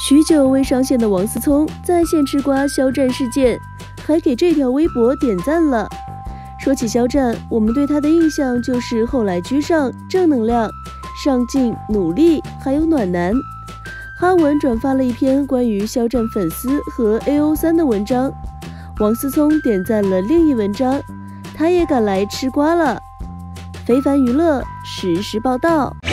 许久未上线的王思聪在线吃瓜肖战事件，还给这条微博点赞了。说起肖战，我们对他的印象就是后来居上、正能量、上进、努力，还有暖男。哈文转发了一篇关于肖战粉丝和 AO3 的文章，王思聪点赞了另一文章，他也赶来吃瓜了。非凡娱乐实时报道。